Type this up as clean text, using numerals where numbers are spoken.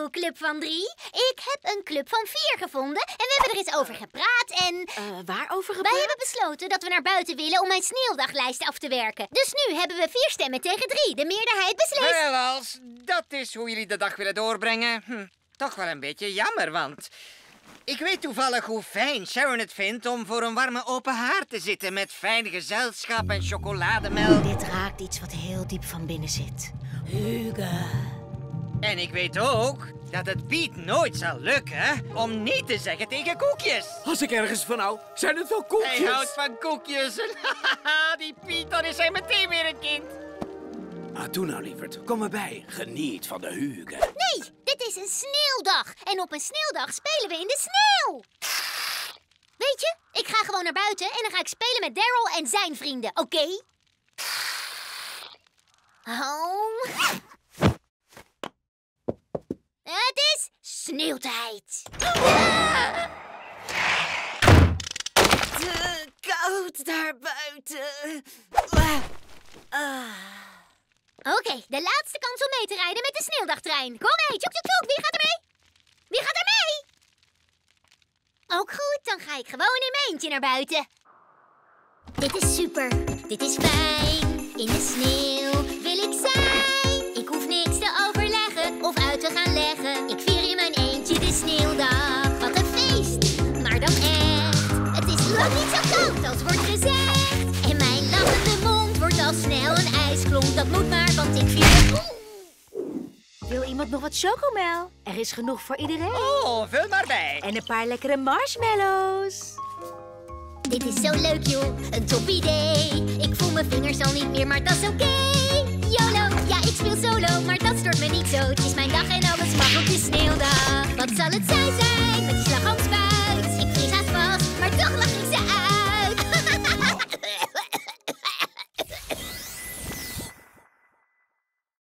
Hallo, Club van 3. Ik heb een Club van 4 gevonden en we hebben er eens over gepraat en... Waarover gepraat? Wij hebben besloten dat we naar buiten willen om mijn sneeuwdaglijst af te werken. Dus nu hebben we 4 stemmen tegen 3. De meerderheid beslist. Wel, als dat is hoe jullie de dag willen doorbrengen. Toch wel een beetje jammer, want... Ik weet toevallig hoe fijn Sharon het vindt om voor een warme open haard te zitten met fijn gezelschap en chocolademelk. Dit raakt iets wat heel diep van binnen zit. Hugo. En ik weet ook dat het Piet nooit zal lukken om nee te zeggen tegen koekjes. Als ik ergens van hou, zijn het wel koekjes. Hij houdt van koekjes. Die Piet, dan is hij meteen weer een kind. Doe nou, lieverd. Kom erbij. Geniet van de Hugo. Nee, dit is een sneeuwdag. En op een sneeuwdag spelen we in de sneeuw. Weet je, ik ga gewoon naar buiten en dan ga ik spelen met Daryl en zijn vrienden, oké? Oh. Het is sneeuwtijd. Te koud daar buiten. Oké, de laatste kans om mee te rijden met de sneeuwdagtrein. Kom mee, tjoek, tjoek, tjoek. Wie gaat er mee? Wie gaat er mee? Ook goed, dan ga ik gewoon in mijn eentje naar buiten. Dit is super, dit is fijn. In de sneeuw wil ik zijn. Ik hoef niks te overleggen of uit te gaan leggen. Ik vier in mijn eentje de sneeuwdag. Wat een feest, maar dan echt. Het is lang niet zo koud als wordt gezegd. En mijn lachende mond wordt al snel een ijsklomp. Dat moet maar, want ik vier... Wil iemand nog wat chocomel? Er is genoeg voor iedereen. Oh, vul maar bij. En een paar lekkere marshmallows. Dit is zo leuk, joh. Een top idee. Ik voel mijn vingers al niet meer, maar dat is oké.